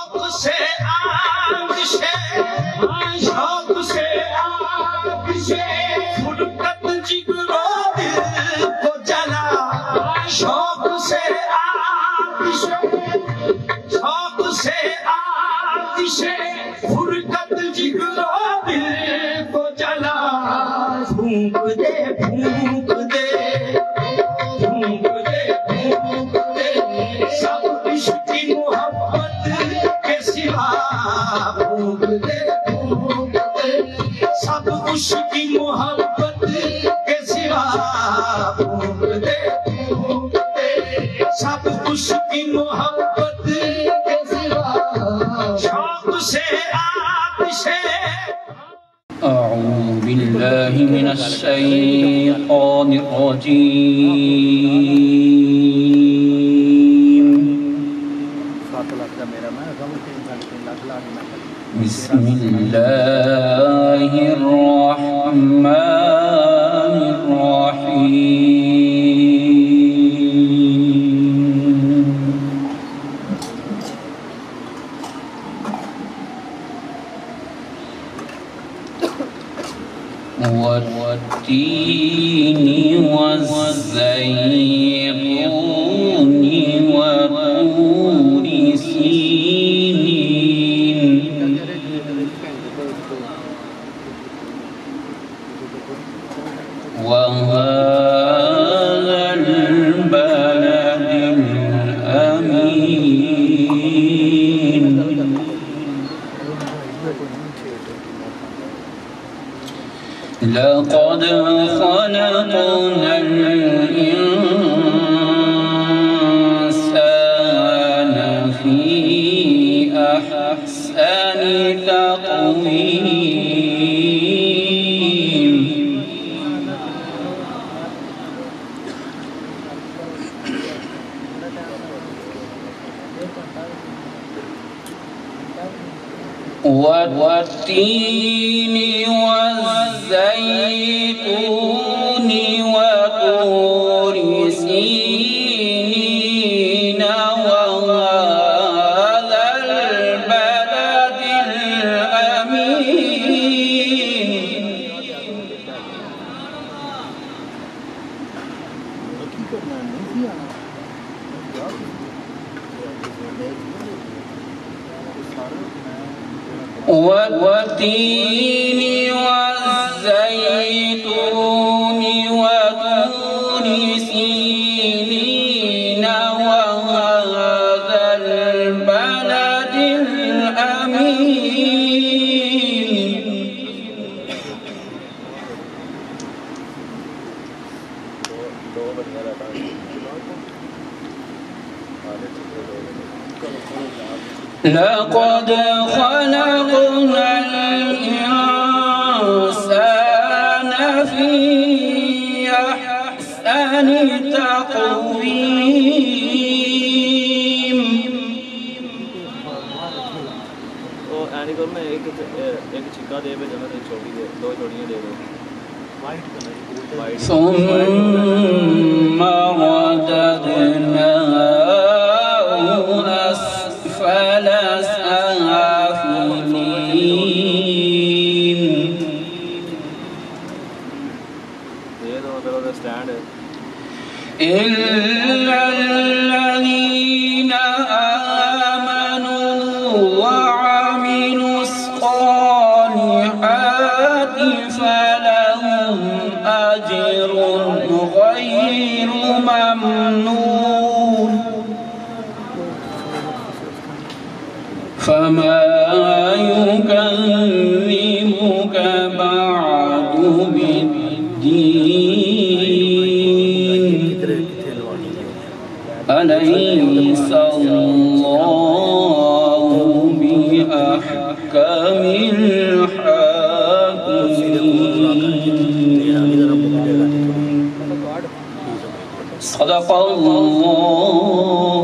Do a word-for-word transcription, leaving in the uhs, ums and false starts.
शौक से आतिशे शौक से आतिशे फुरकत जिगरो दिल को जला शौक से आतिशे शौक से आतिशे फुरकत जिगरो दिल को जला फूंक दे फूंक दे फूंक दे फूंक दे सब इश्क की मोहब्बत के सिवा फूंक दे फूंक दे सब इश्क की मोहब्बत के सिवा फूंक दे फूंक दे सब इश्क की मोहब्बत के सिवा शौक से आतिशे أعوذ بالله من الشيطان الرجيم بسم الله الرحمن الرحيم والتين والزيتون وطور سينين وهذا البلد الأمين لقد خلقنا الإنسان في أحسن تقويم والتين والزيتون وطور سينين وهذا البلد الأمين والتين والزيتون وطور سينين وهذا البلد الأمين لقد خلقنا الإنسان في أحسن تقويم ثم رددناه أسفل سافلين إلا الذين آمنوا وعملوا الصالحات فلهم أجر غير ممنون فما يكذبك بعد بالدين أليس الله بأحكم الحاكمين صدق الله